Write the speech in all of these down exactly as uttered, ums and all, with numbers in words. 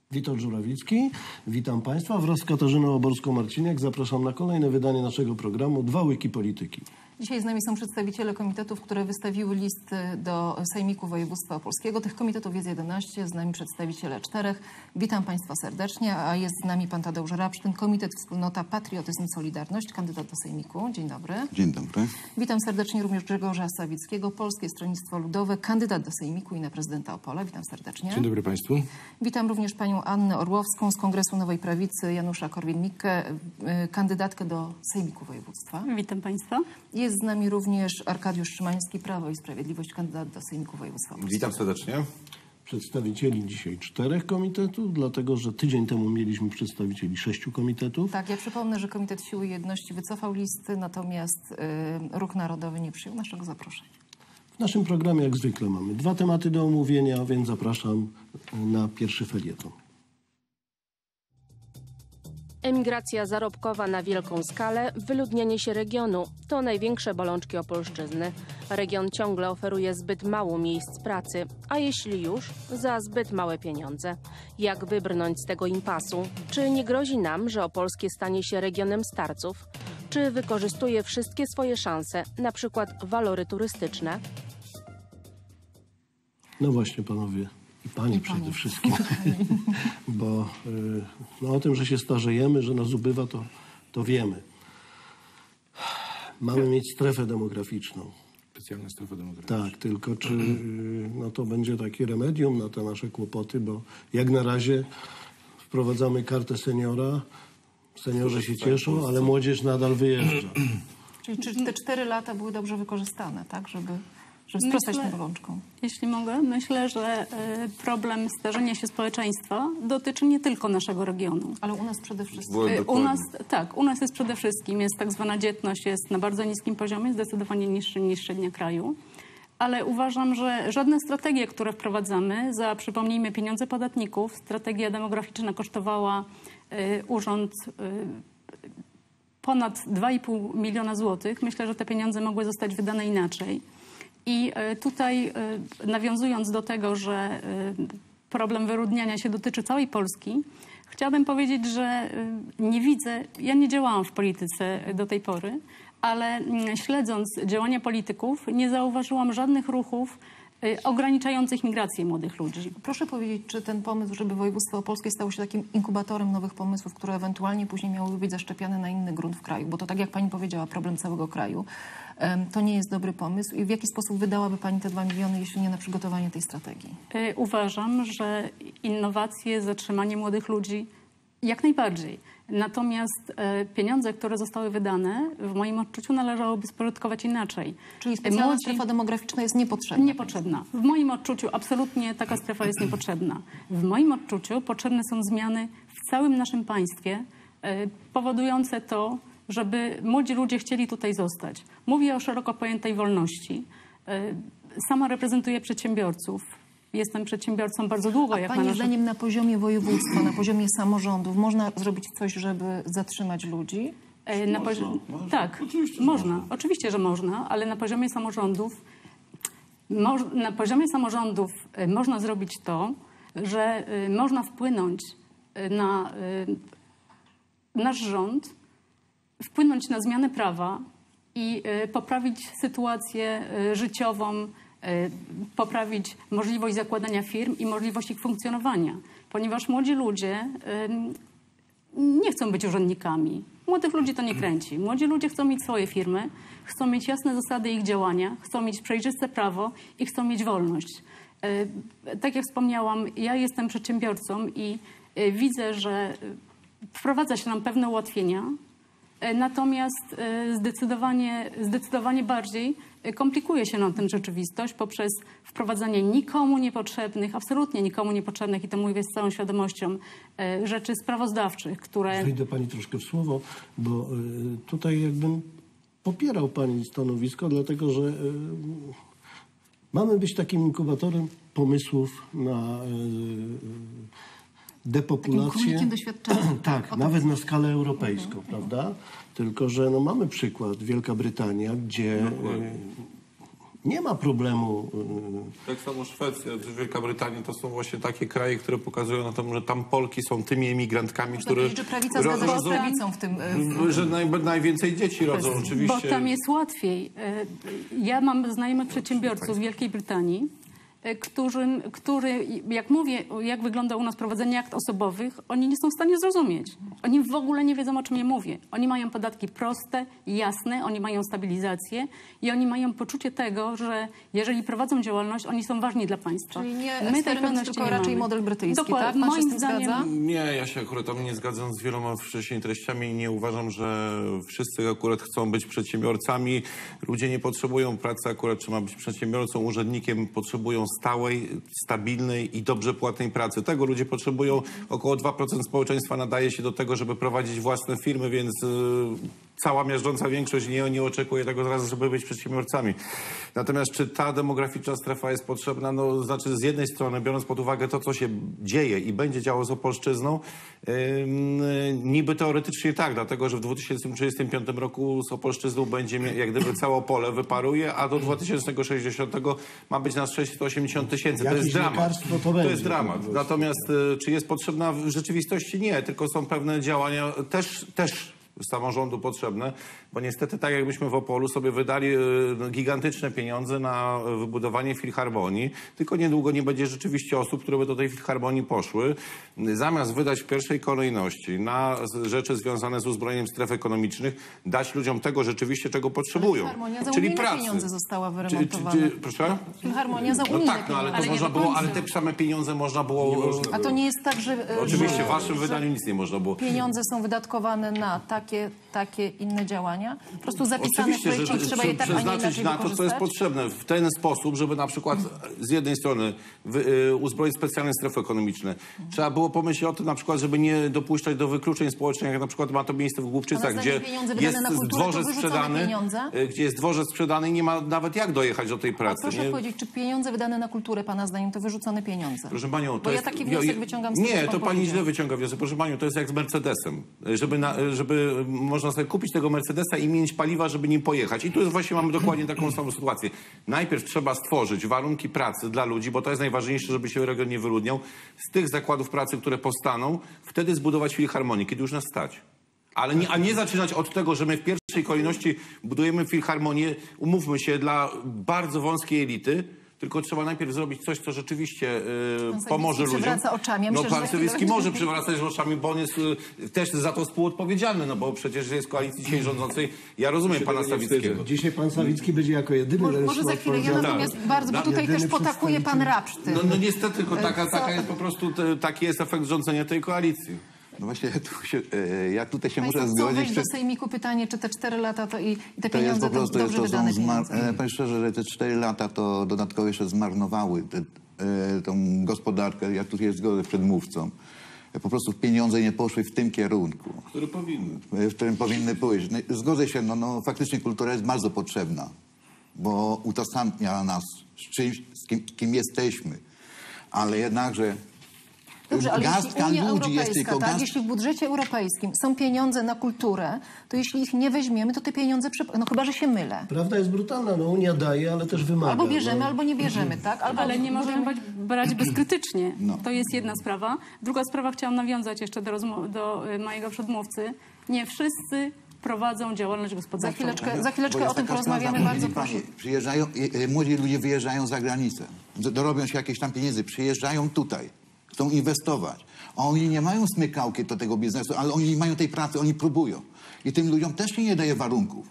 Witold Żurawicki, witam Państwa. Wraz z Katarzyną Oborską-Marciniak zapraszam na kolejne wydanie naszego programu Dwa łyki polityki. Dzisiaj z nami są przedstawiciele komitetów, które wystawiły listy do Sejmiku Województwa Opolskiego. Tych komitetów jest jedenaście, z nami przedstawiciele czterech. Witam Państwa serdecznie, a jest z nami pan Tadeusz Rabsztyn, Komitet Wspólnota Patriotyzm Solidarność, kandydat do Sejmiku. Dzień dobry. Dzień dobry. Witam serdecznie również Grzegorza Sawickiego, Polskie Stronnictwo Ludowe, kandydat do Sejmiku i na prezydenta Opola. Witam serdecznie. Dzień dobry Państwu. Witam również panią Annę Orłowską z Kongresu Nowej Prawicy, Janusza Korwin-Mikke, kandydatkę do Sejmiku Województwa. Witam Państwa. Jest z nami również Arkadiusz Szymański, Prawo i Sprawiedliwość, kandydat do Sejmiku Województwa Opolskiego. Witam serdecznie. Przedstawicieli dzisiaj czterech komitetów, dlatego że tydzień temu mieliśmy przedstawicieli sześciu komitetów. Tak, ja przypomnę, że Komitet Siły i Jedności wycofał listy, natomiast y, Ruch Narodowy nie przyjął naszego zaproszenia. W naszym programie jak zwykle mamy dwa tematy do omówienia, więc zapraszam na pierwszy felieton. Emigracja zarobkowa na wielką skalę, wyludnienie się regionu to największe bolączki Opolszczyzny. Region ciągle oferuje zbyt mało miejsc pracy, a jeśli już, za zbyt małe pieniądze. Jak wybrnąć z tego impasu? Czy nie grozi nam, że Opolskie stanie się regionem starców? Czy wykorzystuje wszystkie swoje szanse, na przykład walory turystyczne? No właśnie, panowie. I pani I przede pani. wszystkim. Bo y, no, o tym, że się starzejemy, że nas ubywa, to, to wiemy. Mamy mieć strefę demograficzną. Specjalna strefa demograficzna. Tak, tylko czy y, no, to będzie takie remedium na te nasze kłopoty, bo jak na razie wprowadzamy kartę seniora, seniorzy się cieszą, ale młodzież nadal wyjeżdża. Czyli czy te cztery lata były dobrze wykorzystane, tak, żeby, żeby sprostać Myślę- tym bolączkom? Jeśli mogę, myślę, że y, problem starzenia się społeczeństwa dotyczy nie tylko naszego regionu. Ale u nas przede wszystkim. Byłem Y, U dokładnie. nas, tak, u nas jest przede wszystkim, jest tak zwana dzietność, jest na bardzo niskim poziomie, zdecydowanie niższy niż średnia kraju. Ale uważam, że żadne strategie, które wprowadzamy, za, przypomnijmy, pieniądze podatników, strategia demograficzna kosztowała y, urząd y, ponad dwa i pół miliona złotych. Myślę, że te pieniądze mogły zostać wydane inaczej. I y, tutaj y, nawiązując do tego, że y, problem wyludniania się dotyczy całej Polski, chciałabym powiedzieć, że y, nie widzę, ja nie działałam w polityce do tej pory, ale y, śledząc działania polityków nie zauważyłam żadnych ruchów y, ograniczających migrację młodych ludzi. Proszę powiedzieć, czy ten pomysł, żeby województwo opolskie stało się takim inkubatorem nowych pomysłów, które ewentualnie później miałyby być zaszczepiane na inny grunt w kraju, bo to tak jak pani powiedziała, problem całego kraju, em, to nie jest dobry pomysł. I w jaki sposób wydałaby pani te dwa miliony, jeśli nie na przygotowanie tej strategii? Y, Uważam, że innowacje, zatrzymanie młodych ludzi jak najbardziej. Natomiast e, pieniądze, które zostały wydane, w moim odczuciu należałoby spożytkować inaczej. Czyli specjalna Młodzi- strefa demograficzna jest niepotrzebna. Niepotrzebna. W moim odczuciu absolutnie taka strefa jest niepotrzebna. W moim odczuciu potrzebne są zmiany w całym naszym państwie, e, powodujące to, żeby młodzi ludzie chcieli tutaj zostać. Mówię o szeroko pojętej wolności. E, sama reprezentuję przedsiębiorców. Jestem przedsiębiorcą bardzo długo. A jak pani na nasze... zdaniem na poziomie województwa, na poziomie samorządów można zrobić coś, żeby zatrzymać ludzi? E, Na pozi- tak, można. Oczywiście, że można, ale na poziomie samorządów moż- na poziomie samorządów e, można zrobić to, że e, można wpłynąć e, na e, nasz rząd, wpłynąć na zmianę prawa i e, poprawić sytuację e, życiową, e, poprawić możliwość zakładania firm i możliwość ich funkcjonowania. Ponieważ młodzi ludzie e, nie chcą być urzędnikami. Młodych ludzi to nie kręci. Młodzi ludzie chcą mieć swoje firmy, chcą mieć jasne zasady ich działania, chcą mieć przejrzyste prawo i chcą mieć wolność. E, Tak jak wspomniałam, ja jestem przedsiębiorcą i e, widzę, że e, wprowadza się nam pewne ułatwienia, e, natomiast e, zdecydowanie, zdecydowanie bardziej e, komplikuje się nam tę rzeczywistość poprzez wprowadzanie nikomu niepotrzebnych, absolutnie nikomu niepotrzebnych, i to mówię z całą świadomością, e, rzeczy sprawozdawczych, które... Wejdę pani troszkę w słowo, bo y, tutaj jakbym popierał pani stanowisko, dlatego że y, mamy być takim inkubatorem pomysłów na y, depopulację. Takim królikiem doświadczenia. Tak, O to nawet chodzi. na skalę europejską, prawda? Tylko że no, mamy przykład Wielka Brytania, gdzie y, Nie ma problemu. Tak samo Szwecja, Wielka Brytania to są właśnie takie kraje, które pokazują na to, że tam Polki są tymi emigrantkami, Można które... powiedzieć, że prawica zgadza się z rodzą- prawicą w tym... w- Że naj, najwięcej dzieci rodzą, oczywiście. Bo tam jest łatwiej. E, Ja mam znajomych przedsiębiorców w Wielkiej Brytanii, e, którzy, który, jak mówię, jak wygląda u nas prowadzenie akt osobowych, oni nie są w stanie zrozumieć. Oni w ogóle nie wiedzą, o czym ja mówię. Oni mają podatki proste, jasne, oni mają stabilizację i oni mają poczucie tego, że jeżeli prowadzą działalność, oni są ważni dla państwa. Czyli nie tej eksperyment, pewności tylko nie raczej mamy. model brytyjski, Dokładnie. tak? Pan się z Moim tym zdaniem zgadza? Nie, ja się akurat tam nie zgadzam z wieloma wcześniej treściami i nie uważam, że wszyscy akurat chcą być przedsiębiorcami. Ludzie nie potrzebują pracy akurat, czy ma być przedsiębiorcą, urzędnikiem, potrzebują stałej, stabilnej i dobrze płatnej pracy. Tego ludzie potrzebują. Około dwa procent społeczeństwa nadaje się do tego, żeby prowadzić własne firmy, więc y, cała miażdżąca większość nie, nie oczekuje tego zaraz, żeby być przedsiębiorcami. Natomiast czy ta demograficzna strefa jest potrzebna? No, znaczy z jednej strony, biorąc pod uwagę to, co się dzieje i będzie działo z Opolszczyzną, yy, niby teoretycznie tak, dlatego że w dwa tysiące trzydziestym piątym roku z Opolszczyzną będzie mia- jak gdyby całe Opole wyparuje, a do dwa tysiące sześćdziesiątego ma być nas sześćset osiemdziesiąt tysięcy. To Jakieś jest dramat. lekarstwo to To będzie. jest dramat. Natomiast y, czy jest potrzebna w rzeczywistości? Nie, tylko są pewne działania też, też samorządu potrzebne, bo niestety tak jakbyśmy w Opolu sobie wydali y, gigantyczne pieniądze na wybudowanie filharmonii, tylko niedługo nie będzie rzeczywiście osób, które by do tej filharmonii poszły. Zamiast wydać w pierwszej kolejności na z- rzeczy związane z uzbrojeniem stref ekonomicznych, dać ludziom tego rzeczywiście, czego potrzebują. Filharmonia za czyli unijne pracy. pieniądze została Czy, wyremontowana. czy, czy, proszę? Filharmonia za No unijne tak, no ale to pieniądze. można nie było, do ale końca. te same pieniądze można było... A to nie jest tak, że, e, Oczywiście, że, w waszym że wydaniu nic nie można było. pieniądze są wydatkowane na takie, takie inne działania? Po prostu zapisane w Oczywiście, projekcie i że trzeba je tak, a nie przeznaczyć inaczej na to, co jest wykorzystać? potrzebne w ten sposób, żeby na przykład z jednej strony wy, y, uzbroić specjalne strefy ekonomiczne. Trzeba było pomyśleć o tym na przykład, żeby nie dopuszczać do wykluczeń społecznych, jak na przykład ma to miejsce w A Głubczycach, na gdzie zdanie pieniądze wydane jest na kulturę to dworzec wyrzucone sprzedany, pieniądze? y, gdzie jest dworzec sprzedany i nie ma nawet jak dojechać do tej A pracy. proszę nie? powiedzieć, czy pieniądze wydane na kulturę, pana zdaniem, to wyrzucone pieniądze? Proszę panią, to Bo ja jest... taki wniosek wyciągam z tego, Nie, co to pan pani powiedział. źle wyciąga wniosek. Proszę panią, to jest jak z Mercedesem. Żeby, na, żeby można sobie kupić tego Mercedesa i mieć paliwa, żeby nim pojechać. I tu jest właśnie mamy dokładnie taką samą sytuację. Najpierw trzeba stworzyć warunki pracy dla ludzi, bo to jest najważniejsze, żeby się region nie wyludniał. Z tych zakładów pracy, które powstaną, wtedy zbudować filharmonię, kiedy już nas stać. Ale nie, a nie zaczynać od tego, że my w pierwszej kolejności budujemy filharmonię, umówmy się, dla bardzo wąskiej elity, tylko trzeba najpierw zrobić coś, co rzeczywiście y, pomoże ludziom. przewraca oczami. Ja No myślę, że pan za chwilę Sawicki będzie- może przewracać oczami, bo on jest y, też za to współodpowiedzialny, no bo przecież jest w koalicji dzisiaj rządzącej. Ja rozumiem pana tego nie Sawickiego. wstydzę. Dzisiaj pan Sawicki będzie jako jedyny Może, może za chwilę, ja natomiast bardzo, bo tutaj Jedyny też potakuje pan Rapsztyn. No, no niestety, tylko taka, Co- taka jest po prostu, te, taki jest efekt rządzenia tej koalicji. No właśnie, tu się, e, ja tutaj się Państwo muszę chcą zgodzić. wejść do czy- Sejmiku, pytanie, czy te cztery lata to i, i te To jest pieniądze po prostu to dobrze to wydane są zmar- pieniądze. e, powiem szczerze, że te cztery lata to dodatkowo jeszcze zmarnowały te, e, tą gospodarkę. Ja tu jest zgodę z przedmówcą. E, Po prostu pieniądze nie poszły w tym kierunku, Które powinny. e, w którym powinny pójść. No, zgodzę się, no, no faktycznie kultura jest bardzo potrzebna, bo utożsamia nas z czymś, z kim, kim jesteśmy. Ale jednakże Dobrze, ale jeśli garstka Unia ludzi jest Europejska, tylko tak, garst... jeśli w budżecie europejskim są pieniądze na kulturę, to jeśli ich nie weźmiemy, to te pieniądze, przep- no chyba, że się mylę. Prawda jest brutalna, no Unia daje, ale też wymaga. Albo bierzemy, no. albo nie bierzemy, tak? Albo Ale nie możemy brać, brać bezkrytycznie. No. To jest jedna sprawa. Druga sprawa, chciałam nawiązać jeszcze do, rozmo- do y, mojego przedmówcy. Nie wszyscy prowadzą działalność Za gospodarczą. chwileczkę, za Bo chwileczkę jest o tym taka porozmawiamy, sprawa, bardzo widzi proszę. pani, Przyjeżdżają, e, e, młodzi ludzie wyjeżdżają za granicę, d- dorobią się jakieś tam pieniędzy, przyjeżdżają tutaj, chcą inwestować. A oni nie mają smykałki do tego biznesu, ale oni nie mają tej pracy, oni próbują. I tym ludziom też się nie daje warunków.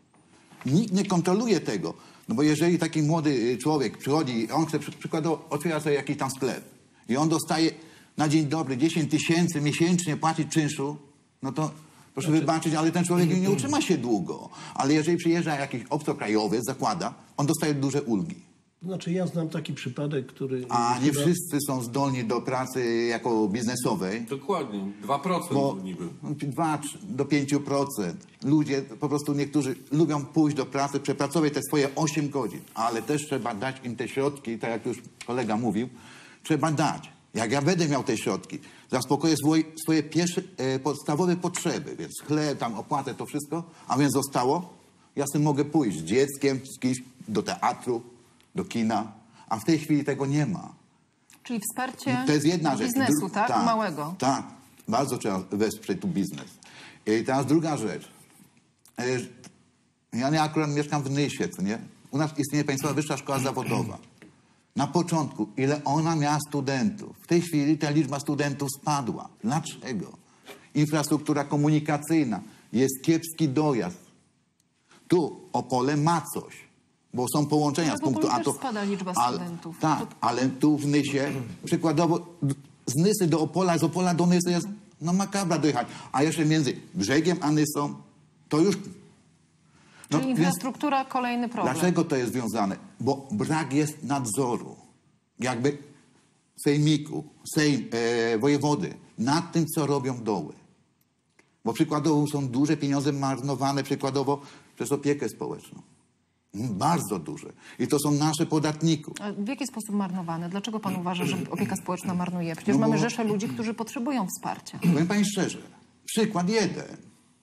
Nikt nie kontroluje tego. No bo jeżeli taki młody e, człowiek przychodzi, on chce przy- przykładowo otwiera sobie jakiś tam sklep i on dostaje na dzień dobry dziesięć tysięcy miesięcznie płacić czynszu, no to proszę wybaczyć, ale ten człowiek nie utrzyma się długo. Ale jeżeli przyjeżdża jakiś obcokrajowiec, zakłada, on dostaje duże ulgi. Znaczy ja znam taki przypadek, który... A nie chyba- wszyscy są zdolni do pracy jako biznesowej. Dokładnie, dwa procent Bo niby. dwa do pięciu procent ludzie, po prostu niektórzy lubią pójść do pracy, przepracować te swoje osiem godzin, ale też trzeba dać im te środki, tak jak już kolega mówił, trzeba dać. Jak ja będę miał te środki, zaspokoję swoje, swoje pierwsze, e, podstawowe potrzeby, więc chleb, tam opłatę, to wszystko, a więc zostało, Ja sobie mogę pójść z dzieckiem, z kimś do teatru, do kina, a w tej chwili tego nie ma. Czyli wsparcie To jest jedna rzecz. biznesu, Dru- tak? Małego. Tak, bardzo trzeba wesprzeć tu biznes. I teraz druga rzecz. E, Ja nie akurat mieszkam w Nysie, co nie? U nas istnieje Państwowa Wyższa Szkoła Zawodowa. Na początku, ile ona miała studentów. W tej chwili ta liczba studentów spadła. Dlaczego? Infrastruktura komunikacyjna. Jest kiepski dojazd. Tu Opole ma coś, bo są połączenia Ale z w punktu Opolu A. też To, spada liczba ale, studentów. Tak, To- ale tu w Nysie, przykładowo z Nysy do Opola, z Opola do Nysy jest no makabra dojechać. A jeszcze między brzegiem a Nysą, to już... No, Czyli więc infrastruktura, kolejny problem. dlaczego to jest związane? Bo brak jest nadzoru. Jakby sejmiku, sejm, e, wojewody nad tym, co robią doły. Bo przykładowo są duże pieniądze marnowane przykładowo przez opiekę społeczną. Mm, Bardzo duże. I to są nasze podatników. A w jaki sposób marnowane? Dlaczego pan uważa, że opieka społeczna marnuje? Przecież No bo- mamy rzeszę ludzi, którzy potrzebują wsparcia. Powiem pani szczerze, przykład jeden.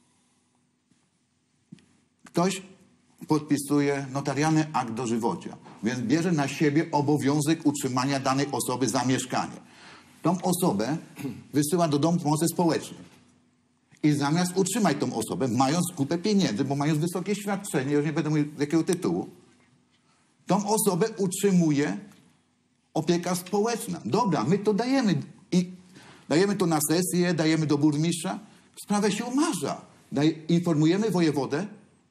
Ktoś podpisuje notarialny akt dożywocia, więc bierze na siebie obowiązek utrzymania danej osoby za mieszkanie. Tą osobę wysyła do domu pomocy społecznej. I zamiast utrzymać tą osobę, mając kupę pieniędzy, bo mając wysokie świadczenie, już nie będę mówił z jakiego tytułu, tą osobę utrzymuje opieka społeczna. Dobra, my to dajemy i dajemy to na sesję, dajemy do burmistrza, sprawę się umarza. Daj, informujemy wojewodę,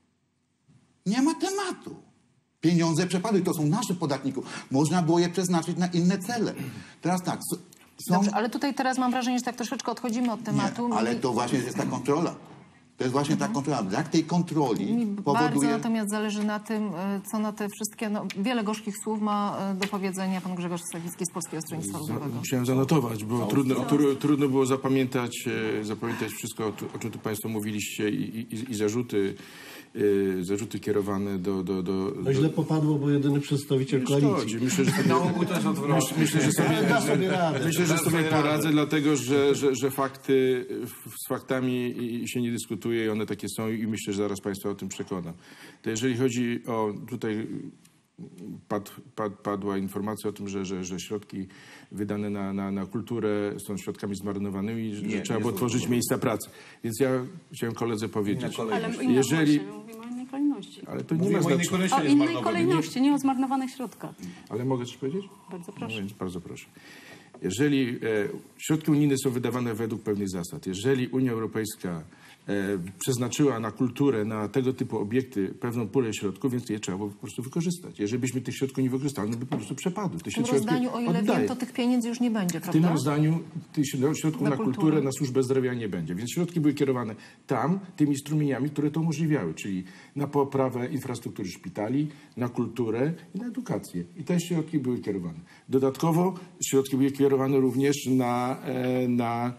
nie ma tematu. Pieniądze przepadły, to są nasze podatników. Można było je przeznaczyć na inne cele. Teraz tak, s- są... Dobrze, ale tutaj teraz mam wrażenie, że tak troszeczkę odchodzimy od tematu. Nie, ale Mi- to właśnie jest ta kontrola. To jest właśnie ta kontrola. Brak tej kontroli Mi bardzo powoduje... natomiast zależy na tym, e, co na te wszystkie, no, wiele gorzkich słów ma e, do powiedzenia pan Grzegorz Sawicki z Polskiego Stronnictwa Ludowego. Musiałem zanotować, bo trudno, tru, trudno było zapamiętać, e, zapamiętać wszystko, o, tu- o czym tu Państwo mówiliście i, i, i zarzuty, e, zarzuty kierowane do... do, do, No do źle popadło, bo jedyny przedstawiciel Nie koalicji. szkodzi. Myślę, że sobie, Na ogół też odwrotnie. myślę, że sobie, Da sobie radę. myślę, że Da sobie sobie radę. poradzę, dlatego że, że, że fakty, z faktami się nie dyskutuje i one takie są i myślę, że zaraz Państwa o tym przekonam. To jeżeli chodzi o tutaj pad, pad, padła informacja o tym, że, że, że środki wydane na, na, na kulturę są środkami zmarnowanymi, że, że Nie, trzeba nie było są tworzyć zmarnowane. miejsca pracy. Więc ja chciałem koledze powiedzieć, Ale jeżeli... jeżeli... mówimy o innej kolejności. Ale to nie Mówimy ma o innej znaczenia. O kolejności, a nie innej zmarnowany. kolejności, nie o zmarnowanych środkach. Ale mogę coś powiedzieć? Bardzo No proszę. więc bardzo proszę. Jeżeli e, środki unijne są wydawane według pewnych zasad, jeżeli Unia Europejska e, przeznaczyła na kulturę, na tego typu obiekty pewną pulę środków, więc je trzeba było po prostu wykorzystać. Jeżeli byśmy tych środków nie wykorzystali, one by po prostu przepadły. Te W tym środki rozdaniu, o ile oddaję. wiem, to tych pieniędzy już nie będzie, W tym prawda? rozdaniu tych środków Na na, kulturę. kulturę, na służbę zdrowia nie będzie. Więc środki były kierowane tam, tymi strumieniami, które to umożliwiały, czyli na poprawę infrastruktury szpitali, na kulturę i na edukację. I te środki były kierowane. Dodatkowo środki były kierowane również na, e, na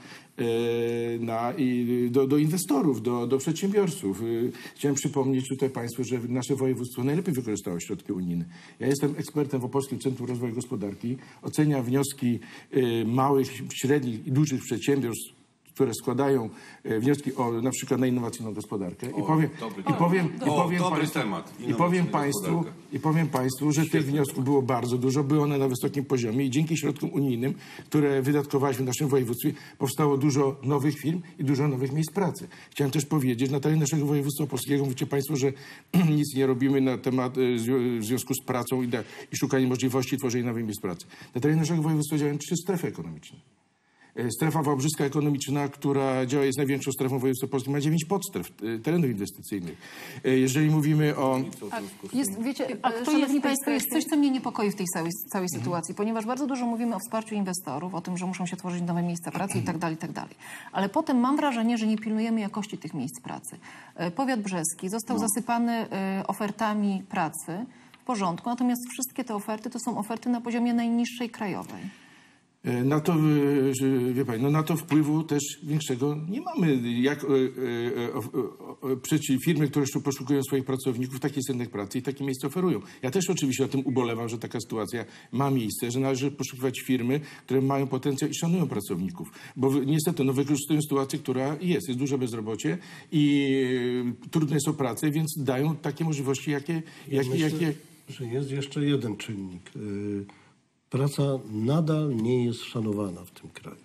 e, na, i do, do inwestorów, do, do przedsiębiorców. Y, Chciałem przypomnieć tutaj Państwu, że nasze województwo najlepiej wykorzystało środki unijne. Ja jestem ekspertem w Opolskim Centrum Rozwoju Gospodarki. Oceniam wnioski y, małych, średnich i dużych przedsiębiorstw, które składają e, wnioski o na przykład na innowacyjną gospodarkę. I powiem, dobry i powiem, i O, powiem dobry państwu, temat. i powiem Innowacyjna państwu, gospodarka. i powiem Państwu, że tych wniosków było bardzo dużo, były one na wysokim poziomie i dzięki środkom unijnym, które wydatkowaliśmy w naszym województwie, powstało dużo nowych firm i dużo nowych miejsc pracy. Chciałem też powiedzieć, na terenie naszego województwa opolskiego mówicie Państwo, że nic nie robimy na temat e, zwią- w związku z pracą i, da, i szukaniem możliwości tworzenia nowych miejsc pracy. Na terenie naszego województwa działają trzy strefy ekonomiczne. E, Strefa wałbrzyska ekonomiczna, która działa, jest największą strefą województwa polskiego, ma dziewięć podstref e, terenów inwestycyjnych. E, Jeżeli mówimy o... Jest, wiecie, A kto szanowni jest w tej Państwo, jest strefie? coś, co mnie niepokoi w tej całej, całej sytuacji, ponieważ bardzo dużo mówimy o wsparciu inwestorów, o tym, że muszą się tworzyć nowe miejsca pracy i tak dalej, i tak dalej. Ale potem mam wrażenie, że nie pilnujemy jakości tych miejsc pracy. E, Powiat brzeski został zasypany e, ofertami pracy w porządku, natomiast wszystkie te oferty to są oferty na poziomie najniższej krajowej. E, Na to, e, że, wie pani, no na to wpływu też większego nie mamy. Jak e, e, e, e, przecież firmy, które poszukują swoich pracowników, taki rynek pracy i takie miejsce oferują. Ja też oczywiście o tym ubolewam, że taka sytuacja ma miejsce, że należy poszukiwać firmy, które mają potencjał i szanują pracowników. Bo wy- niestety no, wykorzystują sytuację, która jest. Jest duże bezrobocie i e, trudne jest o pracę, więc dają takie możliwości, jakie... jakie, Myślę, jakie że jest jeszcze jeden czynnik. Y, Praca nadal nie jest szanowana w tym kraju.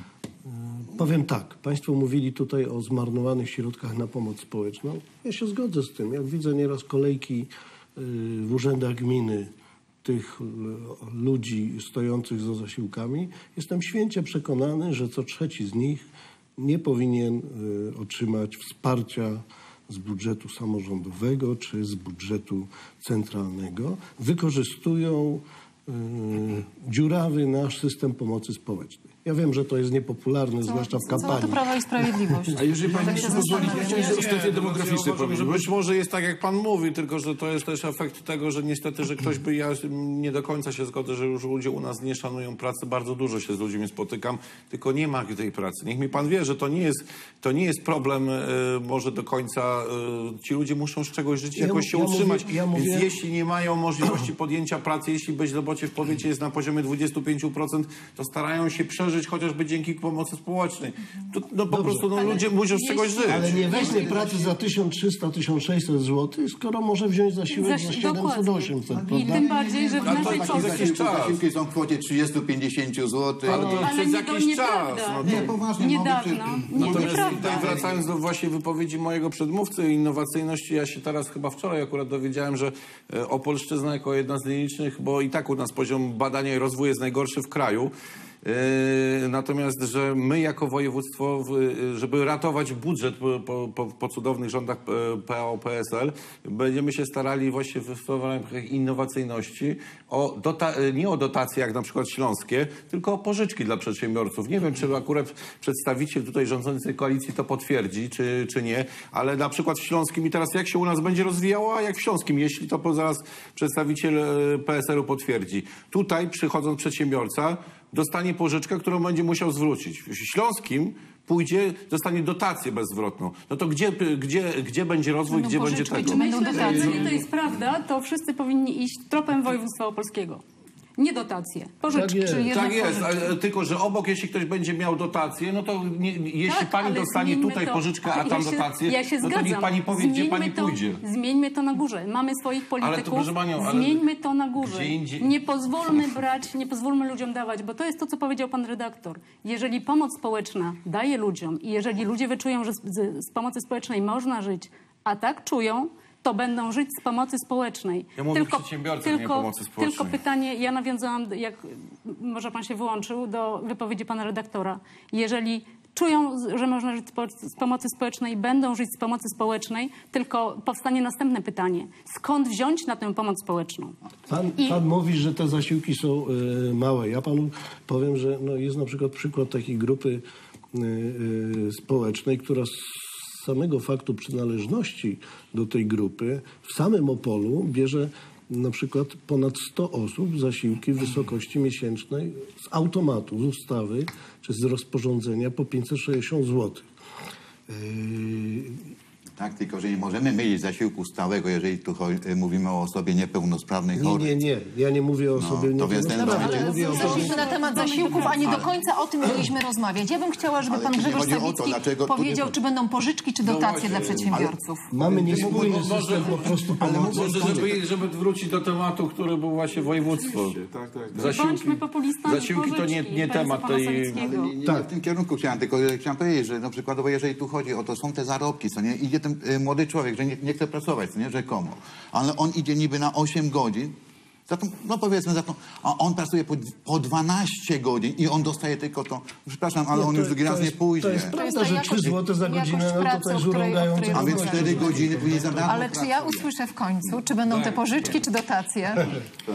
Y, Powiem tak, państwo mówili tutaj o zmarnowanych środkach na pomoc społeczną. Ja się zgodzę z tym. Jak widzę nieraz kolejki y, w urzędach gminy tych y, ludzi stojących za zasiłkami, jestem święcie przekonany, że co trzeci z nich nie powinien y, otrzymać wsparcia z budżetu samorządowego czy z budżetu centralnego. Wykorzystują y, dziurawy nasz system pomocy społecznej. Ja wiem, że to jest niepopularne, zwłaszcza w Co to kampanii. Prawo i Sprawiedliwość? A jeżeli pani Tak mi się pozwoli, zastanawiam. chciałem się o strefie Ja demograficznej uważam, że powiedzieć. być może jest tak, jak pan mówi, tylko że to jest też efekt tego, że niestety, że ktoś by, ja nie do końca się zgodzę, że już ludzie u nas nie szanują pracy. Bardzo dużo się z ludźmi spotykam, tylko nie ma tej pracy. Niech mi pan wie, że to nie jest, to nie jest problem e, może do końca. E, ci ludzie muszą z czegoś żyć, Ja jakoś mu- się ja utrzymać. mówię- ja mówię- Więc jeśli nie mają możliwości podjęcia pracy, jeśli bezrobocie w powiecie jest na poziomie dwadzieścia pięć procent, to starają się przeżyć chociażby dzięki pomocy społecznej. To, no po prostu no, ludzie muszą z czegoś żyć. Ale nie weźmie pracy za tysiąc trzysta do tysiąc sześćset złotych, skoro może wziąć zasiłek za Zaś- siedemset dokładnie. osiemset. I prawda? tym bardziej, że w A to naszej taki Polsce... jakiś czas. Zasiłki są w kwocie trzydzieści do pięćdziesięciu złotych. Ale to Ale przez nie, to jakiś nieprawda. czas. No to... Nie, poważnie mogę Niedawno. przy- Nie, Natomiast nieprawda. tutaj wracając do właśnie wypowiedzi mojego przedmówcy innowacyjności, ja się teraz chyba wczoraj akurat dowiedziałem, że e, Opolszczyzna jako jedna z nielicznych, bo i tak u nas poziom badania i rozwoju jest najgorszy w kraju. E, Natomiast, że my jako województwo, w- żeby ratować budżet po, po, po, po cudownych rządach e, P O P S L, będziemy się starali właśnie w ramach innowacyjności o dota- e, nie o dotacje jak na przykład śląskie, tylko o pożyczki dla przedsiębiorców. Nie wiem, czy akurat przedstawiciel tutaj rządzącej koalicji to potwierdzi, czy, czy nie, ale na przykład w śląskim i teraz jak się u nas będzie rozwijało, a jak w śląskim, jeśli to po- zaraz przedstawiciel e, P S L-u potwierdzi. Tutaj przychodząc przedsiębiorca, dostanie pożyczkę, którą będzie musiał zwrócić. W Śląskim pójdzie, dostanie dotację bezzwrotną. No to gdzie, gdzie, gdzie będzie rozwój, No gdzie będzie pożyczki, tego? czy będą Myślę, że dotacje? jeżeli to jest prawda, to wszyscy powinni iść tropem województwa opolskiego. Nie dotacje, pożyczki. jest. Czyli jednak Tak jest, pożyczki. ale, tylko że obok, jeśli ktoś będzie miał dotację, no to nie, jeśli Tak, pani ale dostanie zmieńmy tutaj to. pożyczkę, a Ja tam się- dotację, ja się no to zgadzam. niech pani powie, gdzie Zmieńmy pani to, pójdzie. Zmieńmy to na górze. Mamy swoich polityków. proszę panią, ale Zmieńmy to na górze. gdzie indziej- Nie pozwólmy brać, nie pozwólmy ludziom dawać, bo to jest to, co powiedział pan redaktor. Jeżeli pomoc społeczna daje ludziom i jeżeli ludzie wyczują, że z, z, z pomocy społecznej można żyć, a tak czują, to będą żyć z pomocy społecznej. Ja mówię przedsiębiorcom, nie pomocy społecznej. Tylko pytanie, ja nawiązałam, jak może pan się wyłączył, do wypowiedzi pana redaktora. Jeżeli czują, że można żyć spo- z pomocy społecznej, będą żyć z pomocy społecznej, tylko powstanie następne pytanie. Skąd wziąć na tę pomoc społeczną? Pan, I- pan mówi, że te zasiłki są y, małe. Ja panu powiem, że no, jest na przykład przykład takiej grupy y, y, społecznej, która z samego faktu przynależności do tej grupy w samym Opolu bierze na przykład ponad sto osób zasiłki w wysokości miesięcznej z automatu, z ustawy czy z rozporządzenia po pięćset sześćdziesiąt złotych. Yy, Tak, tylko że nie możemy mylić zasiłku stałego, jeżeli tu chodzi, mówimy o osobie niepełnosprawnej, nie, chorej. nie, nie. Ja nie mówię o osobie to więc ten niepełnosprawnej. Ale Mówię o osobie... Zeszliśmy na temat zasiłków, a nie do końca o tym mieliśmy rozmawiać. Ja bym chciała, żeby Ale pan tu nie Grzegorz chodzi o to, Sawicki dlaczego tu nie powiedział, chodzi. czy będą pożyczki, czy dotacje dla przedsiębiorców. Mamy niespójny system po prostu pomocy. Może, żeby, żeby wrócić do tematu, który był właśnie województwo. Tak, tak. Zasiłki, Bądźmy populistami, zasiłki to nie, pożyczki, nie panie temat pana tej... Sawickiego. Nie, nie w tym kierunku chciałem, tylko chciałem powiedzieć, że no przykładowo, jeżeli tu chodzi o to, są te zarobki, co nie, idzie ten y, młody człowiek, że nie, nie chce pracować, co nie, rzekomo, ale on idzie niby na osiem godzin, za tą, no powiedzmy za to, a on pracuje po, po dwanaście godzin i on dostaje tylko to, przepraszam, ale Nie, on to- już to raz nie jest- pójdzie. To jest To jest prawda, ta że jakość- trzy złote za godzinę, jakość no to pracy, to o jest której- o urągające. której A więc rozmawiamy. cztery godziny później za darmo Ale czy ja pracuje. usłyszę w końcu, czy będą te pożyczki, czy dotacje?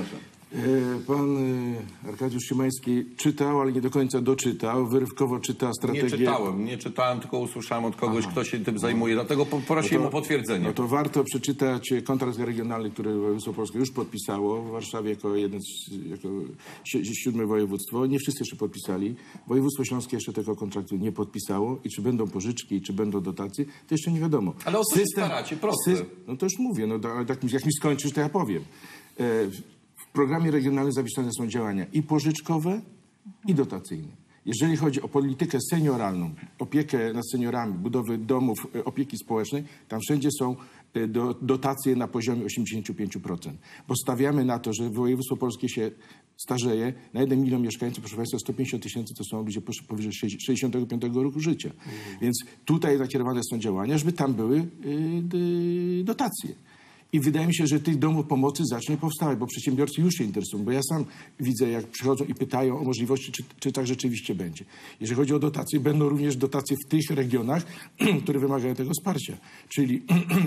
E, Pan e, Arkadiusz Szymański czytał, ale nie do końca doczytał. Wyrywkowo czyta strategię. Nie czytałem, nie czytałem, tylko usłyszałem od kogoś, Aha. kto się tym zajmuje. Dlatego poprosiłem no to, o potwierdzenie. No to warto przeczytać kontrakt regionalny, który województwo polskie już podpisało w Warszawie jako jeden z, jako si siódme województwo. Nie wszyscy jeszcze podpisali. Województwo śląskie jeszcze tego kontraktu nie podpisało. I czy będą pożyczki, i czy będą dotacje, to jeszcze nie wiadomo. Ale o co się staracie? Proste. No to już mówię. No, ale jak, jak mi skończysz, to ja powiem. E, W programie regionalnym zapisane są działania i pożyczkowe, i dotacyjne. Jeżeli chodzi o politykę senioralną, opiekę nad seniorami, budowę domów opieki społecznej, tam wszędzie są do, dotacje na poziomie osiemdziesiąt pięć procent. Bo stawiamy na to, że województwo polskie się starzeje. Na jeden milion mieszkańców, proszę Państwa, sto pięćdziesiąt tysięcy to są ludzie powyżej sześćdziesiątego piątego roku życia. Mhm. Więc tutaj nakierowane są działania, żeby tam były y, dotacje. I wydaje mi się, że tych domów pomocy zacznie powstawać, bo przedsiębiorcy już się interesują, bo ja sam widzę, jak przychodzą i pytają o możliwości, czy, czy tak rzeczywiście będzie. Jeżeli chodzi o dotacje, będą również dotacje w tych regionach, które wymagają tego wsparcia, czyli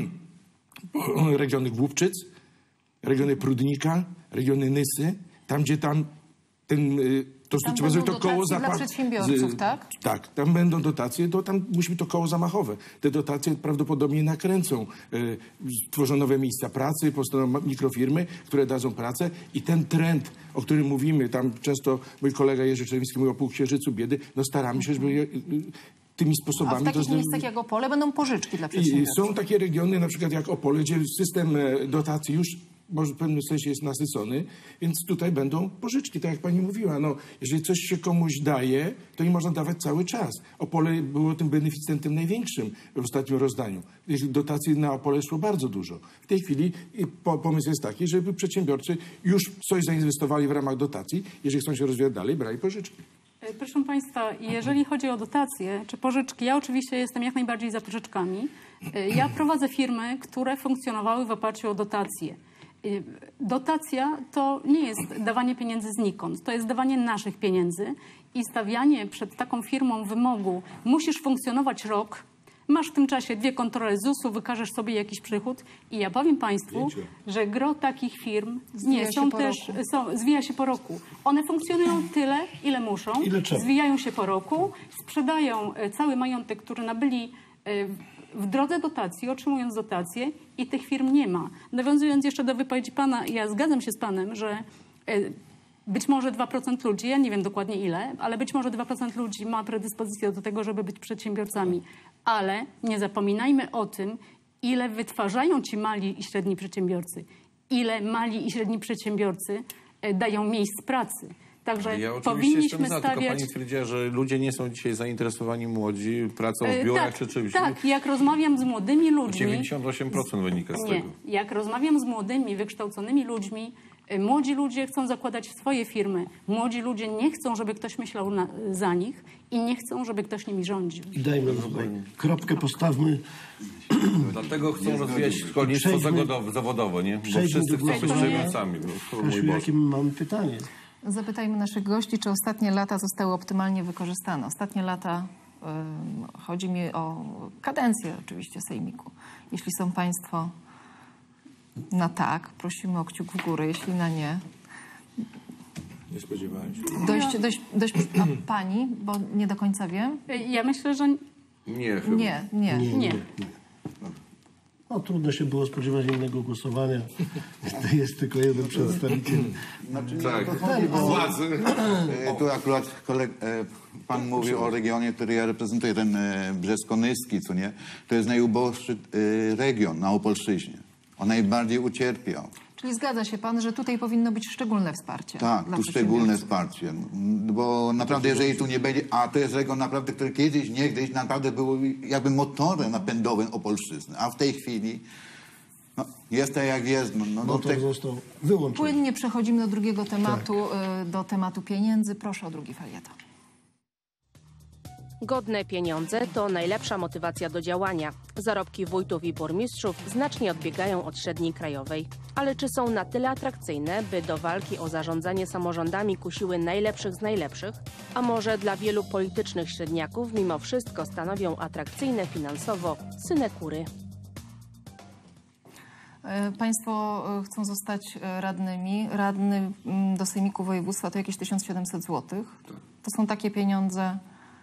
regiony Głubczyc, regiony Prudnika, regiony Nysy, tam gdzie tam ten... To tam trzeba zrobić to koło dla zamachowe. przedsiębiorców, tak? Tak, tam będą dotacje, to tam musi być to koło zamachowe. Te dotacje prawdopodobnie nakręcą. Y, tworzą nowe miejsca pracy, powstaną mikrofirmy, które dadzą pracę i ten trend, o którym mówimy, tam często mój kolega Jerzy Czerwiński mówił o półksiężycu biedy, no staramy się, żeby y, y, tymi sposobami... A w takich to miejscach jak Opole będą pożyczki dla I przedsiębiorców. są takie regiony, na przykład jak Opole, gdzie system dotacji już może w pewnym sensie jest nasycony, więc tutaj będą pożyczki, tak jak pani mówiła. No, jeżeli coś się komuś daje, to nie można dawać cały czas. Opole było tym beneficjentem największym w ostatnim rozdaniu. Dotacji na Opole szło bardzo dużo. W tej chwili pomysł jest taki, żeby przedsiębiorcy już coś zainwestowali w ramach dotacji, jeżeli chcą się rozwijać dalej, brali pożyczki. Proszę Państwa, jeżeli chodzi o dotacje czy pożyczki, ja oczywiście jestem jak najbardziej za pożyczkami. Ja prowadzę firmy, które funkcjonowały w oparciu o dotacje. Dotacja to nie jest dawanie pieniędzy znikąd, to jest dawanie naszych pieniędzy i stawianie przed taką firmą wymogu, musisz funkcjonować rok, masz w tym czasie dwie kontrole zusu, wykażesz sobie jakiś przychód i ja powiem Państwu, że gro takich firm Zwija nie się są po też, roku. są, zwija się po roku. One funkcjonują tyle, ile muszą, Ile trzeba. zwijają się po roku, sprzedają e, cały majątek, który nabyli e, w drodze dotacji, otrzymując dotacje i tych firm nie ma. Nawiązując jeszcze do wypowiedzi Pana, ja zgadzam się z Panem, że e, być może dwa procent ludzi, ja nie wiem dokładnie ile, ale być może dwa procent ludzi ma predyspozycję do tego, żeby być przedsiębiorcami. Ale nie zapominajmy o tym, ile wytwarzają ci mali i średni przedsiębiorcy. Ile mali i średni przedsiębiorcy e, dają miejsc pracy. Także Ja oczywiście powinniśmy jestem za, tylko stawiać... pani stwierdziła, że ludzie nie są dzisiaj zainteresowani młodzi pracą w E, biurach tak, czy czymś. tak, jak rozmawiam z młodymi ludźmi... dziewięćdziesiąt osiem procent wynika z Nie, tego. jak rozmawiam z młodymi, wykształconymi ludźmi, e, młodzi ludzie chcą zakładać swoje firmy. Młodzi ludzie nie chcą, żeby ktoś myślał na, za nich i nie chcą, żeby ktoś nimi rządził. I dajmy tutaj kropkę, postawmy. Dlatego chcą rozwijać szkolnictwo Przejdźmy- zawodowo, zawodowo, nie? Bo przejdźmy wszyscy do chcą być głosowania. przedsiębiorcami. No, mój Kasiu, Boże. jakie mamy pytanie? Zapytajmy naszych gości, czy ostatnie lata zostały optymalnie wykorzystane. Ostatnie lata, y, chodzi mi o kadencję oczywiście Sejmiku. Jeśli są Państwo na tak, prosimy o kciuk w górę, jeśli na nie. Nie spodziewałem się. Dość, dość, dość, a Pani, bo nie do końca wiem. E, Ja myślę, że Nie, chyba. Nie, nie. nie. No, trudno się było spodziewać innego głosowania. Jest tylko jeden przedstawiciel. Tak, bo- władzy. E, Tu akurat koleg, e, pan mówi o regionie, który ja reprezentuję, ten e, Brzesko-Nyski, co nie? To jest najuboższy e, region na Opolszczyźnie. On najbardziej ucierpiał. Czyli zgadza się Pan, że tutaj powinno być szczególne wsparcie. Tak, dla tu szczególne przedsiębiorców. wsparcie. Bo naprawdę, jeżeli tu nie będzie... A to jest region naprawdę, który kiedyś, niegdyś naprawdę był jakby motorem napędowym Opolszczyzny. A w tej chwili no, jest tak jak jest. No, no, no, Motor te, został wyłączony. Płynnie przechodzimy do drugiego tematu, Tak. y, do tematu pieniędzy. Proszę o drugi felieton. Godne pieniądze to najlepsza motywacja do działania. Zarobki wójtów i burmistrzów znacznie odbiegają od średniej krajowej. Ale czy są na tyle atrakcyjne, by do walki o zarządzanie samorządami kusiły najlepszych z najlepszych? A może dla wielu politycznych średniaków mimo wszystko stanowią atrakcyjne finansowo synekury? E, Państwo e, chcą zostać e, radnymi. Radny mm, do Sejmiku Województwa to jakieś tysiąc siedemset złotych. To są takie pieniądze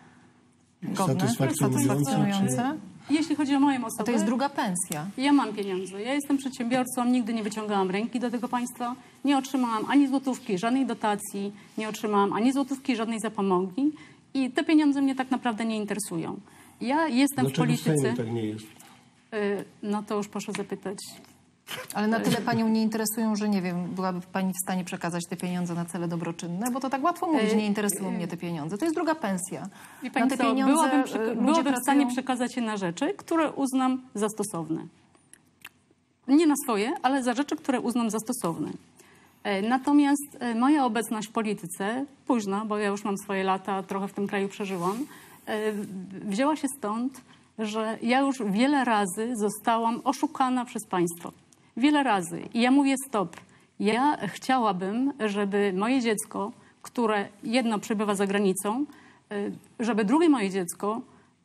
godne, Satysfakcjonujące, satysfakcjonujące. Jeśli chodzi o moją osobę, A to jest druga pensja. ja mam pieniądze. Ja jestem przedsiębiorcą, nigdy nie wyciągałam ręki do tego państwa. Nie otrzymałam ani złotówki, żadnej dotacji, nie otrzymałam ani złotówki, żadnej zapomogi. I te pieniądze mnie tak naprawdę nie interesują. Ja jestem Dlaczego w w Sejmie polityce... tak nie jest? Y, No to już proszę zapytać. Ale na tyle panią nie interesują, że nie wiem, byłaby pani w stanie przekazać te pieniądze na cele dobroczynne? Bo to tak łatwo mówić, nie interesują mnie te pieniądze. To jest druga pensja. Wie pani Na te co, pieniądze byłabym, e, przy, ludzie byłabym w pracują... stanie przekazać je na rzeczy, które uznam za stosowne. Nie na swoje, ale za rzeczy, które uznam za stosowne. E, Natomiast e, moja obecność w polityce, późno, bo ja już mam swoje lata, trochę w tym kraju przeżyłam, e, wzięła się stąd, że ja już wiele razy zostałam oszukana przez państwo. Wiele razy. I ja mówię stop. Ja chciałabym, żeby moje dziecko, które jedno przebywa za granicą, y, żeby drugie moje dziecko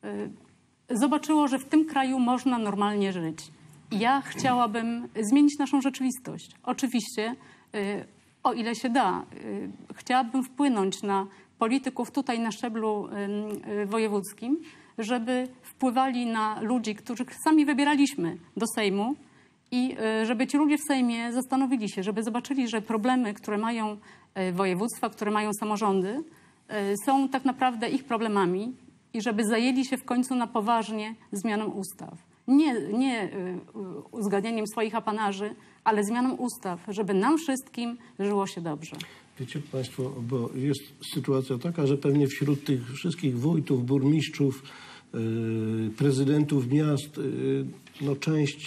y, zobaczyło, że w tym kraju można normalnie żyć. Ja chciałabym zmienić naszą rzeczywistość. Oczywiście, y, o ile się da. Y, Chciałabym wpłynąć na polityków tutaj na szczeblu y, y, wojewódzkim, żeby wpływali na ludzi, których sami wybieraliśmy do Sejmu i y, żeby ci ludzie w Sejmie zastanowili się, żeby zobaczyli, że problemy, które mają y, województwa, które mają samorządy, y, są tak naprawdę ich problemami i żeby zajęli się w końcu na poważnie zmianą ustaw. Nie, nie y, y, uzgadnianiem swoich apanarzy, ale zmianą ustaw, żeby nam wszystkim żyło się dobrze. Wiecie Państwo, bo jest sytuacja taka, że pewnie wśród tych wszystkich wójtów, burmistrzów, yy, prezydentów miast, yy, no część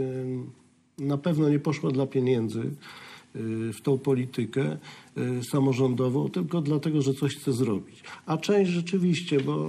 yy, na pewno nie poszła dla pieniędzy yy, w tą politykę yy, samorządową, tylko dlatego, że coś chce zrobić. A część rzeczywiście, bo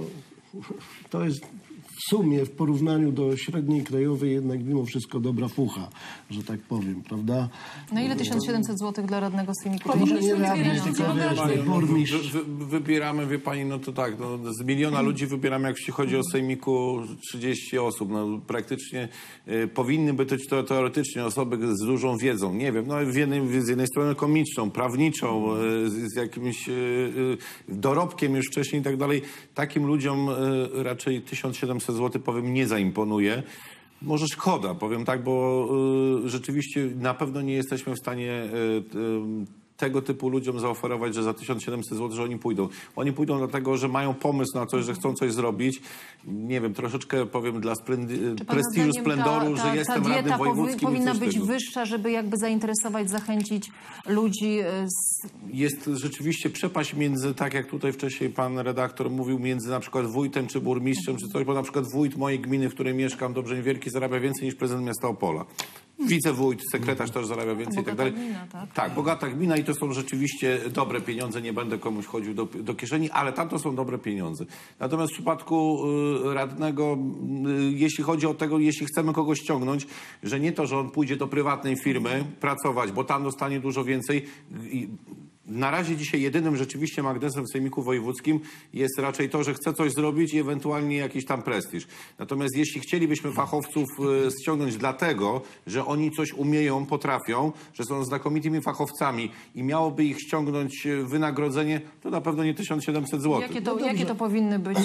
to jest w sumie w porównaniu do średniej krajowej jednak mimo wszystko dobra fucha, że tak powiem, prawda? No ile tysiąc siedemset złotych dla radnego Sejmiku? To Powinniśmy nie jest zbierać pieniądze. tylko wiesz, Panie, ten no, burmistrz. wy, wy, wybieramy, wie pani, no to tak, no, z miliona ludzi wybieramy, jak jeśli chodzi o Sejmiku, trzydzieści osób. No, praktycznie y, powinny być to teoretycznie osoby z dużą wiedzą. Nie wiem, no w jednej, z jednej strony komiczną, prawniczą, y, z, z jakimś y, y, dorobkiem już wcześniej i tak dalej. Takim ludziom y, raczej tysiąc siedemset złotych, powiem, nie zaimponuje. Może szkoda, powiem tak, bo y, rzeczywiście na pewno nie jesteśmy w stanie y, y, tego typu ludziom zaoferować, że za tysiąc siedemset złotych, że oni pójdą. Oni pójdą dlatego, że mają pomysł na coś, że chcą coś zrobić. Nie wiem, troszeczkę powiem dla splendy, Czy pana prestiżu, zdaniem splendoru, ta, ta, że jestem ta radnym dieta wojewódzkim. powi- powinna i coś być tego. wyższa, żeby jakby zainteresować, zachęcić ludzi z... Jest rzeczywiście przepaść między, tak jak tutaj wcześniej pan redaktor mówił, między na przykład wójtem czy burmistrzem czy coś, bo na przykład wójt mojej gminy, w której mieszkam, Dobrzeń Wielki, zarabia więcej niż prezydent miasta Opola. Wicewójt, sekretarz też zarabia więcej i tak Bogata dalej. gmina, tak? Tak, bogata gmina i to są rzeczywiście dobre pieniądze. Nie będę komuś chodził do, do kieszeni, ale tam to są dobre pieniądze. Natomiast w przypadku y, radnego, y, jeśli chodzi o tego, jeśli chcemy kogoś ściągnąć, że nie to, że on pójdzie do prywatnej firmy pracować, bo tam dostanie dużo więcej. I, na razie dzisiaj jedynym rzeczywiście magnesem w Sejmiku Wojewódzkim jest raczej to, że chce coś zrobić i ewentualnie jakiś tam prestiż. Natomiast jeśli chcielibyśmy fachowców y, ściągnąć dlatego, że oni coś umieją, potrafią, że są znakomitymi fachowcami i miałoby ich ściągnąć y, wynagrodzenie, to na pewno nie tysiąc siedemset złotych. Jakie to, jakie to powinny być y,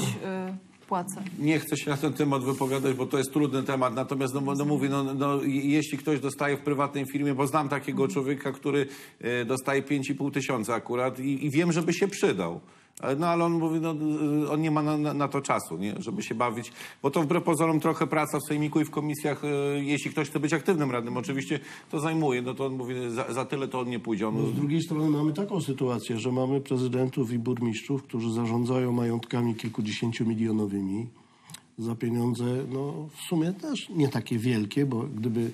płace? Nie chcę się na ten temat wypowiadać, bo to jest trudny temat. Natomiast, no, no mówię, no, no, jeśli ktoś dostaje w prywatnej firmie, bo znam takiego człowieka, który e, dostaje pięć i pół tysiąca akurat i, i wiem, żeby się przydał. No ale on mówi, no, on nie ma na, na, na to czasu, nie? Żeby się bawić, bo to wbrew pozorom trochę praca w Sejmiku i w komisjach, e, jeśli ktoś chce być aktywnym radnym, oczywiście to zajmuje, no to on mówi, za, za tyle to on nie pójdzie. On... No, z drugiej strony mamy taką sytuację, że mamy prezydentów i burmistrzów, którzy zarządzają majątkami kilkudziesięciomilionowymi za pieniądze, no w sumie też nie takie wielkie, bo gdyby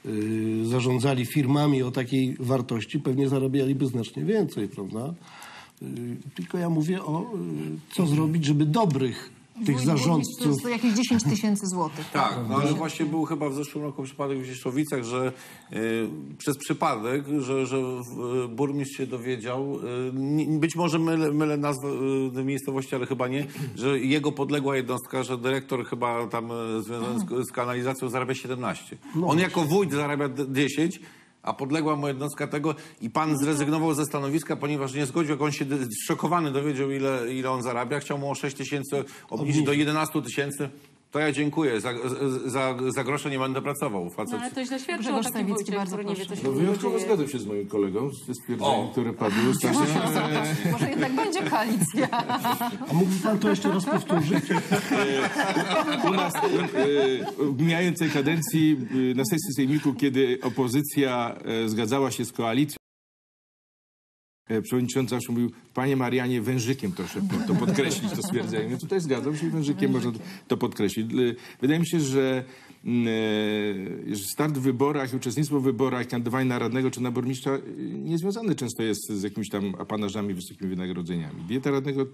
y, zarządzali firmami o takiej wartości, pewnie zarabialiby znacznie więcej, prawda? Y, tylko ja mówię o y, co zrobić, żeby dobrych tych Wójt, zarządców. burmistrz to jakieś dziesięć tysięcy złotych. Tak, no ale właśnie był chyba w zeszłym roku przypadek w Wieśczowicach, że y, przez przypadek, że, że y, burmistrz się dowiedział, y, być może mylę, mylę nazwę y, miejscowości, ale chyba nie, że jego podległa jednostka, że dyrektor chyba tam y, związany z, z kanalizacją zarabia siedemnaście. On jako wójt zarabia dziesięć, a podległa mu jednostka tego i pan zrezygnował ze stanowiska, ponieważ nie zgodził, jak on się zszokowany dowiedział, ile, ile on zarabia, chciał mu o sześć tysięcy obniżyć do jedenastu tysięcy. To ja dziękuję. Za, za, za grosze nie będę pracował. Facet. No, ale to źle świadczy Grzegorz o takim Stawicki, wójcie, bardzo który nie wie, co się No w nim wyjątkowo dzieje. zgadzam się z moim kolegą ze stwierdzeniem, O. które padło. Strasznie, Może jednak będzie koalicja. A mógłby pan to jeszcze raz powtórzyć? u nas e, w mijającej kadencji e, na sesji sejmiku, kiedy opozycja e, zgadzała się z koalicją, e, przewodniczący zawsze mówił: panie Marianie, wężykiem proszę to podkreślić to stwierdzenie. No tutaj zgadzam się, wężykiem można to podkreślić. E, Wydaje mi się, że e, start w wyborach, uczestnictwo w wyborach, kandydowanie na radnego czy na burmistrza e, niezwiązane często jest z jakimiś tam apanażami, wysokimi wynagrodzeniami. Dieta radnego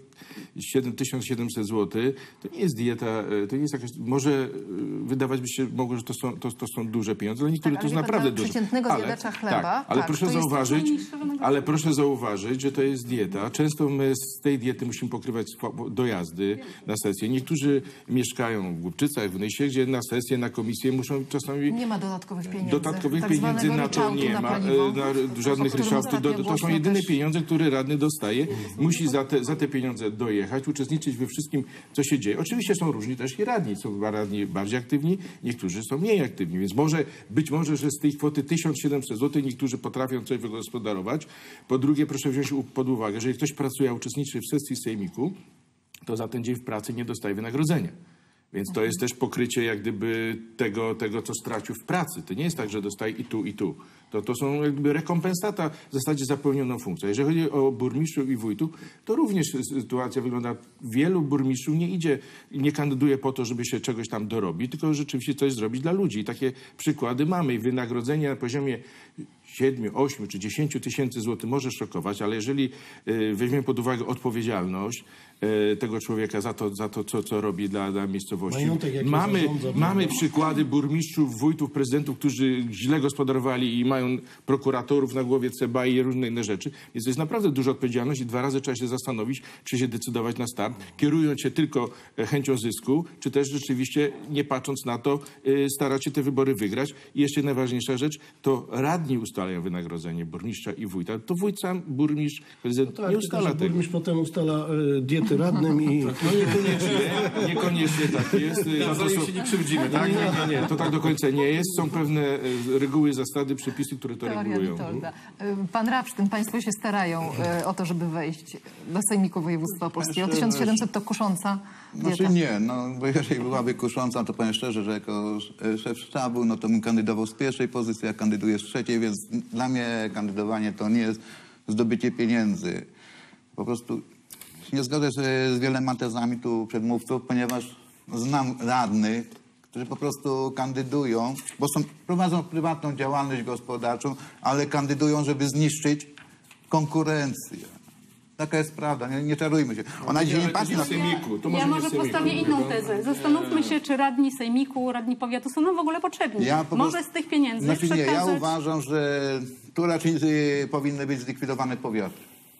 tysiąc siedemset złotych to nie jest dieta, e, to nie jest jakaś, może e, wydawać by się mogło, że to są, to, to są duże pieniądze, ale niektóre Tak, to jest ale wie pan, naprawdę dla dużo. przeciętnego zjadacza chleba, tak, ale tak, proszę to jest zauważyć, najniższe wynagrodzenie. ale proszę zauważyć, że to jest dieta. Często my z tej diety musimy pokrywać swa- dojazdy na sesję. Niektórzy mieszkają w Głubczycach, w Nysie, gdzie na sesję, na komisję muszą czasami... Nie ma dodatkowych pieniędzy. Dodatkowych Tak pieniędzy zwanego na to ryczałtu nie na ma, paliwo, e, na o żadnych którym ryczałtów. ostatnio To, to są głośno jedyne też. pieniądze, które radny dostaje. Musi za te, za te pieniądze dojechać, uczestniczyć we wszystkim, co się dzieje. Oczywiście są różni też i radni. Są radni bardziej aktywni, niektórzy są mniej aktywni. Więc może, być może, że z tej kwoty tysiąc siedemset złotych niektórzy potrafią coś wygospodarować. Po drugie, proszę wziąć u- pod uwagę, że jeżeli ktoś pracuje, a uczestniczy w sesji sejmiku, to za ten dzień w pracy nie dostaje wynagrodzenia. Więc to jest też pokrycie jak gdyby tego, tego, co stracił w pracy. To nie jest tak, że dostaje i tu, i tu. To, to są jakby rekompensata w zasadzie za pełnioną funkcję. Jeżeli chodzi o burmistrzów i wójtów, to również sytuacja wygląda... Wielu burmistrzów nie idzie, nie kandyduje po to, żeby się czegoś tam dorobić, tylko rzeczywiście coś zrobić dla ludzi. I takie przykłady mamy. I wynagrodzenie na poziomie siedmiu, ośmiu czy dziesięciu tysięcy złotych może szokować, ale jeżeli y, weźmiemy pod uwagę odpowiedzialność y, tego człowieka za to, za to co, co robi dla, dla miejscowości. Majątek, jaki Mamy, zarządza, mamy prawda? przykłady burmistrzów, wójtów, prezydentów, którzy źle gospodarowali i mają prokuratorów na głowie C B A i różne inne rzeczy. Więc to jest naprawdę duża odpowiedzialność i dwa razy trzeba się zastanowić, czy się decydować na start, kierując się tylko e, chęcią zysku, czy też rzeczywiście nie patrząc na to, e, starać się te wybory wygrać. I jeszcze najważniejsza rzecz, to radni ustalają wynagrodzenie burmistrza i wójta. To wójt sam, burmistrz, prezydent Tak, nie tylko ustala że tego. burmistrz potem ustala y, diety radnym i... No niekoniecznie, niekoniecznie tak jest. Nawzajem się nie krzywdzimy, tak? Nie, nie, nie, to tak do końca nie jest. Są pewne e, reguły, zasady, przepisy, które to Teoria regulują. Witolda. Y, Pan Rapsztyn, państwo się starają y, o to, żeby wejść do Sejmiku Województwa Opolskiego. tysiąc siedemset to kusząca dieta. Znaczy nie, no bo jeżeli byłaby kusząca, to powiem szczerze, że jako e, szef sztabu, no to bym kandydował z pierwszej pozycji, a kandyduję z trzeciej, więc dla mnie kandydowanie to nie jest zdobycie pieniędzy. Po prostu nie zgodzę się z wieloma tezami tu przedmówców, ponieważ znam radnych, którzy po prostu kandydują, bo są, prowadzą prywatną działalność gospodarczą, ale kandydują, żeby zniszczyć konkurencję. Taka jest prawda, nie, nie czarujmy się. Ona dzisiaj nie patrzy na... Sejmiku. To Ja nie może w sejmiku. postawię inną tezę. Zastanówmy się, czy radni sejmiku, radni powiatu są nam w ogóle potrzebni. Ja po Może prostu- z tych pieniędzy Znaczy nie, ja przekazać... uważam, że tu raczej y, powinny być zlikwidowane powiaty.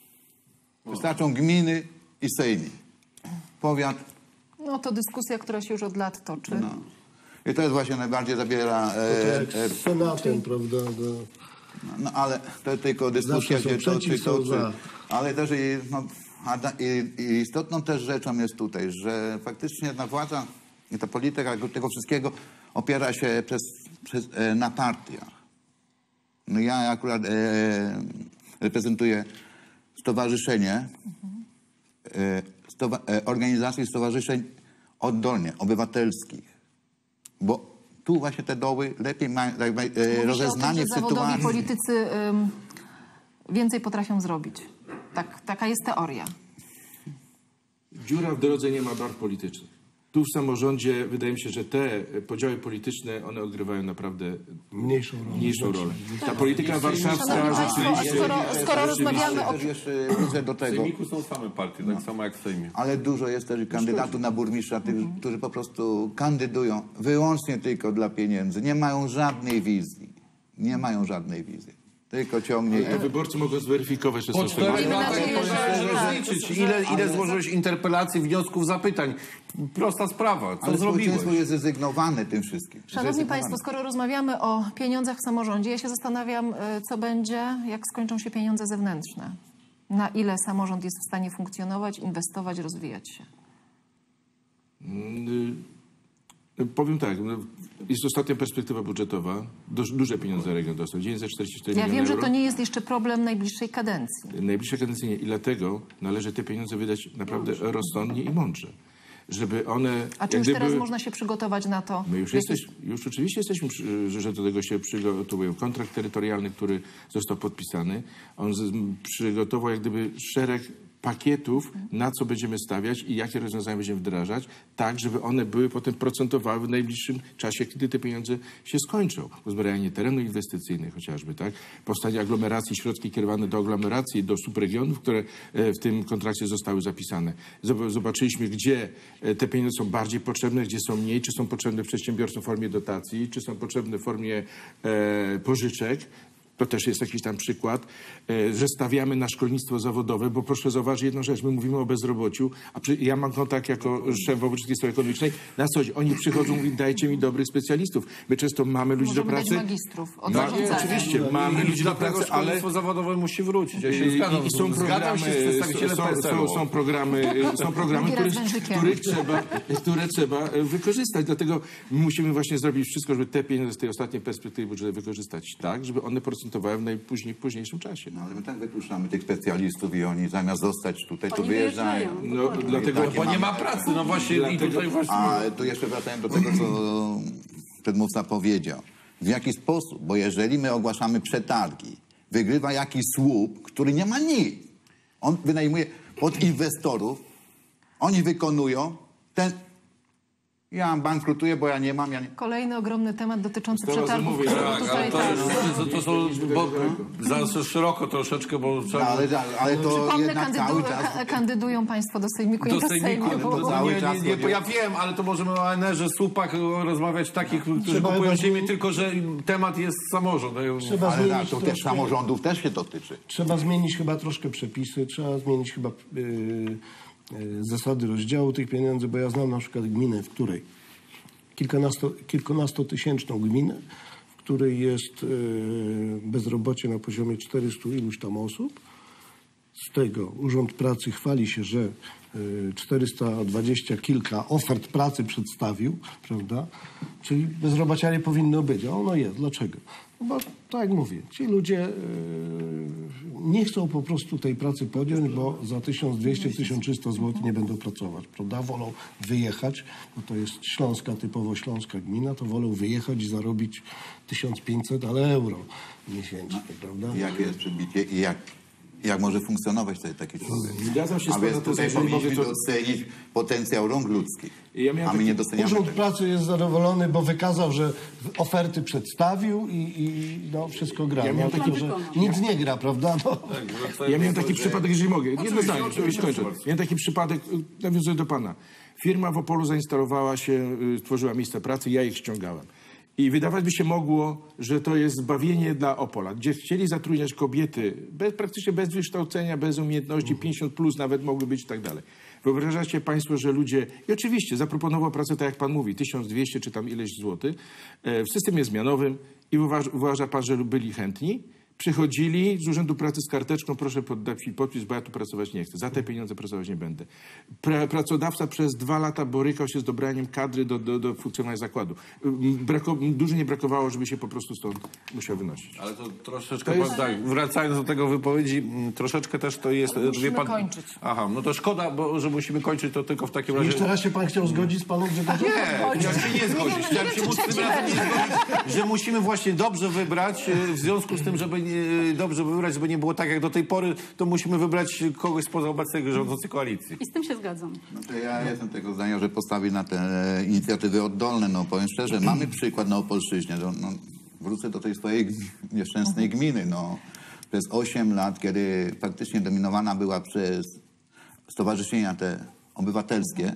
Wystarczą gminy i sejmik. Powiat, No to dyskusja, która się już od lat toczy. no. I to jest właśnie najbardziej zabiera... To E, jak e, z Senatem, prawda? Do... no ale to tylko dyskusja Zawsze są się toczy, przeciw, są toczy. za. Ale też i, no, a da, i, i istotną też rzeczą jest tutaj, że faktycznie ta władza i ta polityka tego wszystkiego opiera się przez, przez, e, na partiach. No ja akurat e, reprezentuję stowarzyszenie, e, stowa, e, organizacji stowarzyszeń oddolnie, obywatelskich. Bo tu właśnie te doły lepiej mają e, Mówi się rozeznanie o tym, w że zawodowi sytuacji. politycy ym, więcej potrafią zrobić. Tak, taka jest teoria. Dziura w drodze nie ma barw politycznych. Tu w samorządzie wydaje mi się, że te podziały polityczne, one odgrywają naprawdę Mniejszą rolę. mniejszą rolę. Ta polityka Szanowni warszawska Państwo, rzeczywiście... skoro, skoro rozmawiamy o... Też jeszcze wrócę do W tego. Sejmiku są same partie, tak samo jak w Sejmie. Ale dużo jest też kandydatów na burmistrza, tych, którzy po prostu kandydują wyłącznie tylko dla pieniędzy. Nie mają żadnej wizji. Nie mają żadnej wizji. Tylko ciągnie... To wyborcy mogą zweryfikować, że są Po czterech sobie... latach nadzieję, to że- jest tak. liczyć. Ile, ile złożyłeś interpelacji, wniosków, zapytań? Prosta sprawa. Co Ale zrobiłeś? społeczeństwo jest zrezygnowane tym wszystkim. Szanowni Zrezygnowane. Państwo, skoro rozmawiamy o pieniądzach w samorządzie, ja się zastanawiam, y, co będzie, jak skończą się pieniądze zewnętrzne. Na ile samorząd jest w stanie funkcjonować, inwestować, rozwijać się. Y, Powiem tak, no, jest ostatnia perspektywa budżetowa, Duż, duże pieniądze region dostał, dziewięćset czterdzieści cztery Ja miliony wiem, że euro. to nie jest jeszcze problem najbliższej kadencji. Najbliższe kadencji nie. I dlatego należy te pieniądze wydać naprawdę rozsądnie i mądrze. Żeby one... A czy jak już gdyby- teraz można się przygotować na to? My już, w jaki- jesteś, już oczywiście jesteśmy, przy- że do tego się przygotowują. Kontrakt terytorialny, który został podpisany, on z, przygotował jak gdyby szereg pakietów, na co będziemy stawiać i jakie rozwiązania będziemy wdrażać, tak, żeby one były potem procentowały w najbliższym czasie, kiedy te pieniądze się skończą. Uzbrajanie terenu inwestycyjnych chociażby, tak? Powstanie aglomeracji, środki kierowane do aglomeracji, do subregionów, które e, w tym kontrakcie zostały zapisane. Zob- Zobaczyliśmy, gdzie e, te pieniądze są bardziej potrzebne, gdzie są mniej, czy są potrzebne przedsiębiorcom w formie dotacji, czy są potrzebne w formie e, pożyczek. To też jest jakiś tam przykład, e, że stawiamy na szkolnictwo zawodowe, bo proszę zauważyć jedną rzecz, my mówimy o bezrobociu, a przy, ja mam kontakt jako szef Wałbrzyczskiej Strony Ekonomicznej, na coś, oni przychodzą i mówią, dajcie mi dobrych specjalistów. My często mamy ludzi Możemy do pracy. dać magistrów od Ma, zarządzania. oczywiście, mamy I ludzi do dlatego pracy, ale... szkolnictwo zawodowe musi wrócić. Ja się I, zgadzam, i są zgadzam programy, się z przedstawicielem są, P S L są, u. są programy, są programy Drugi raz których, wężykiem. których, trzeba, które trzeba wykorzystać. Dlatego musimy właśnie zrobić wszystko, żeby te pieniądze z tej ostatniej perspektywy budżetowej wykorzystać tak, żeby one procentowały w najpóźniej, późniejszym czasie. No ale my tak wykluczamy tych specjalistów i oni zamiast zostać tutaj, to Oni wyjeżdżają. wyjeżdżają. No, dlatego, Takie Bo nie mamy ma pracy, no właśnie i Dlatego- tutaj właśnie... A tu jeszcze wracając do tego, co przedmówca powiedział. W jaki sposób? Bo jeżeli my ogłaszamy przetargi, wygrywa jakiś słup, który nie ma nic. On wynajmuje od inwestorów, oni wykonują, ten... Ja bankrutuję, bo ja nie mam, ja nie... Kolejny ogromny temat dotyczący To przetargów, mówię, który tak, tutaj Ale to, też... jest, to, to są bo, za szeroko troszeczkę, bo No, trzeba... ale, ale to Przypomnę, jednak kandydu, cały czas... ka- kandydują Państwo do Sejmiku i Do do Sejmiku, Sejmiku. ale to cały nie, czas nie, nie, chodzi o- ja wiem, ale to możemy o en erze, słupach rozmawiać takich, którzy Trzeba kupują chyba- ziemię, tylko że temat jest samorząd. Trzeba Ale tak, zmienić to też troszkę- samorządów też się dotyczy. Trzeba zmienić chyba troszkę przepisy, trzeba zmienić chyba yy, yy, zasady rozdziału tych pieniędzy, bo ja znam na przykład gminę, w której kilkunasto, kilkunastotysięczną gminę, w której jest yy, bezrobocie na poziomie czterystu iluś tam osób. Z tego Urząd Pracy chwali się, że y, czterysta dwadzieścia kilka ofert pracy przedstawił, prawda? Czyli bezrobocia nie powinno być, a ono jest. Dlaczego? No bo tak jak mówię, ci ludzie y, nie chcą po prostu tej pracy podjąć, bo za tysiąc dwieście do tysiąc trzysta złotych nie będą pracować, prawda? Wolą wyjechać, bo to jest śląska, typowo śląska gmina, to wolą wyjechać i zarobić tysiąc pięćset, ale euro miesięcznie, prawda? Jakie jest przybicie i jak, jak może funkcjonować tutaj taki człowiek. Zgadzam się z A więc panem, to tutaj jeżeli mogę, powinniśmy to- docenić potencjał rąk ludzkich, Ja miałem a my taki nie doceniamy Urząd tego. Pracy jest zadowolony, bo wykazał, że oferty przedstawił i, i no, wszystko gra. Ja No, miałem tylko, taki- że nic nie gra, prawda? No. Ja miałem taki przypadek, jeżeli mogę, jedno Oczywiście, zdanie, oczywiście, skończę. proszę bardzo. Miałem taki przypadek, y, nawiązuję do pana. Firma w Opolu zainstalowała się, y, stworzyła miejsca pracy, ja ich ściągałem. I wydawać by się mogło, że to jest zbawienie dla Opola, gdzie chcieli zatrudniać kobiety bez, praktycznie bez wykształcenia, bez umiejętności, pięćdziesiąt plus nawet mogły być i tak dalej. Wyobrażacie państwo, że ludzie... I oczywiście zaproponował pracę, tak jak pan mówi, tysiąc dwieście czy tam ileś złotych e, w systemie zmianowym i uważa, uważa pan, że byli chętni? Przychodzili z Urzędu Pracy z karteczką, proszę poddać mi podpis, bo ja tu pracować nie chcę. Za te pieniądze pracować nie będę. Pra, pracodawca przez dwa lata borykał się z dobraniem kadry do, do, do funkcjonowania zakładu. Brako, dużo nie brakowało, żeby się po prostu stąd musiał wynosić. Ale to troszeczkę, To jest- pan, tak, wracając do tego wypowiedzi, m, troszeczkę też to jest... musimy kończyć. Aha, no to szkoda, bo że musimy kończyć, to tylko w takim razie... Jeszcze raz się pan chciał zgodzić z panem Grzegorzem? Nie, chciałem się nie zgodzić. nie Chciałem wiem, się czy móc tym trzeci razem nie raz. zgodzić, że musimy właśnie dobrze wybrać, e, w związku z tym, żeby nie, dobrze wybrać, żeby nie było tak jak do tej pory, to musimy wybrać kogoś spoza obecnej rządzącej koalicji. I z tym się zgadzam. No to ja jestem tego zdania, że postawi na te inicjatywy oddolne. No powiem szczerze, mamy przykład na Opolszczyźnie. No, no, wrócę do tej swojej g- nieszczęsnej gminy. No, przez osiem lat, kiedy faktycznie dominowana była przez stowarzyszenia te obywatelskie,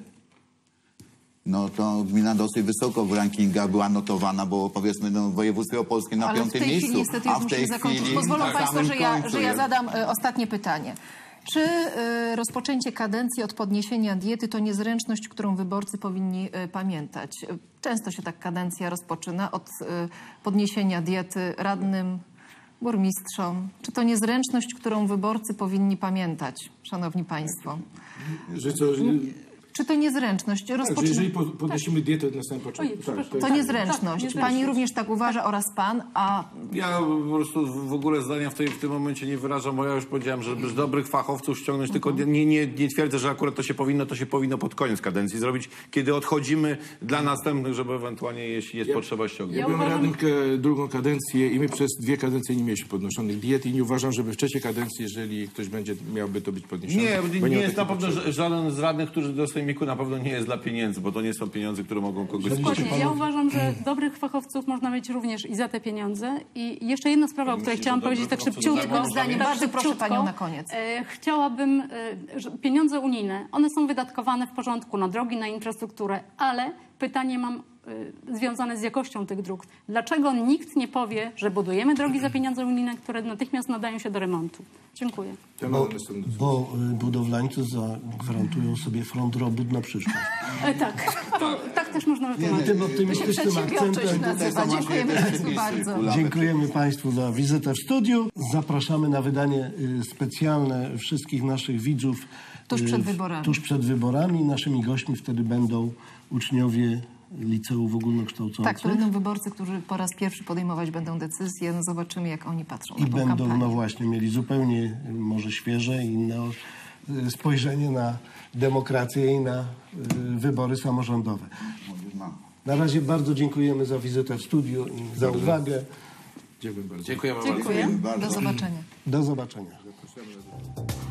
no to gmina dosyć wysoko w rankingach była notowana, bo powiedzmy no, województwo opolskie na Ale w piątym tej miejscu. chwili niestety a już w tej musimy zakończyć. chwili Pozwolą na Państwo, samym że ja, końcu że ja jest. zadam e, ostatnie pytanie. Czy e, rozpoczęcie kadencji od podniesienia diety to niezręczność, którą wyborcy powinni e, pamiętać? E, Często się tak kadencja rozpoczyna od e, podniesienia diety radnym, burmistrzom. Czy to niezręczność, którą wyborcy powinni pamiętać, szanowni państwo? Że co, że, Czy to niezręczność? tak, że Rozpoczyna... jeżeli po- podnosimy dietę na samym początku, Ojej, tak, przepraszam. to To jest- niezręczność. Tak, Pani również tak uważa oraz pan, a Ja po prostu w ogóle zdania w, tej, w tym momencie nie wyrażam, bo ja już powiedziałem, żeby dobrych fachowców ściągnąć, tylko nie, nie, nie twierdzę, że akurat to się powinno, to się powinno pod koniec kadencji zrobić, kiedy odchodzimy dla następnych, żeby ewentualnie, jeśli jest potrzeba, ściągnąć. Ja byłem uważam- radnym ke- drugą kadencję i my przez dwie kadencje nie mieliśmy podnoszonych diet i nie uważam, żeby w trzeciej kadencji, jeżeli ktoś będzie, miałby to być podniesione. Nie, bo nie, ma nie jest takiej na pewno potrzeby. że- żaden z radnych, którzy do sejmiku na pewno nie jest dla pieniędzy, bo to nie są pieniądze, które mogą kogoś Dokładnie. Ja uważam, że dobrych fachowców można mieć również i za te pieniądze. I jeszcze jedna sprawa, o której myślisz, chciałam że powiedzieć tak dobrych fachowców za szybciutko. darmo można mieć? Bardzo proszę szybciutko. panią na koniec. E, chciałabym, e, że pieniądze unijne, one są wydatkowane w porządku na drogi, na infrastrukturę, ale pytanie mam e, związane z jakością tych dróg. Dlaczego nikt nie powie, że budujemy drogi za pieniądze unijne, które natychmiast nadają się do remontu? Dziękuję. Temat Bo, na następny. bo y, budowlańcy zagwarantują sobie front robót na przyszłość. E, tak, to, tak też można wytłumaczyć. Tym to się optymistycznym przedsiębiorczość akcentem nazywa. Dziękujemy Państwu bardzo. dziękujemy Państwu za wizytę w studiu. Zapraszamy na wydanie y, specjalne wszystkich naszych widzów Tuż y, przed w- wyborami. Tuż przed wyborami. Naszymi gośćmi wtedy będą uczniowie liceów ogólnokształcących. Tak, to będą wyborcy, którzy po raz pierwszy podejmować będą decyzje. No zobaczymy, jak oni patrzą I na tą będą, kampanię. no właśnie, mieli zupełnie y, może świeże, inne y, spojrzenie na demokrację i na y, wybory samorządowe. Na razie bardzo dziękujemy za wizytę w studiu i za uwagę. Dziękuję bardzo. Dziękujemy bardzo. Dziękuję. Do zobaczenia. Do zobaczenia.